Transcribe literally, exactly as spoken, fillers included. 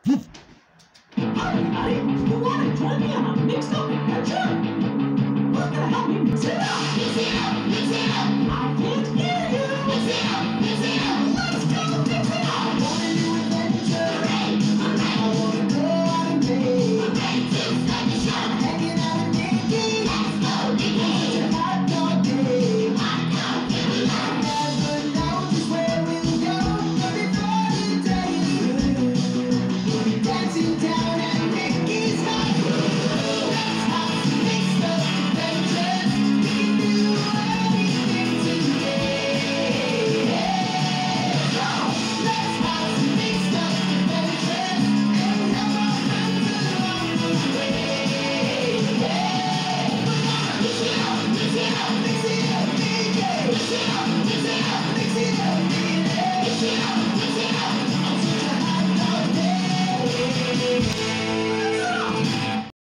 Hi, everybody. You want to join me on a mixed up adventure? Who's gonna help me mix it up? Mix it up, mix it up. I can't hear you. Mix it up, mix it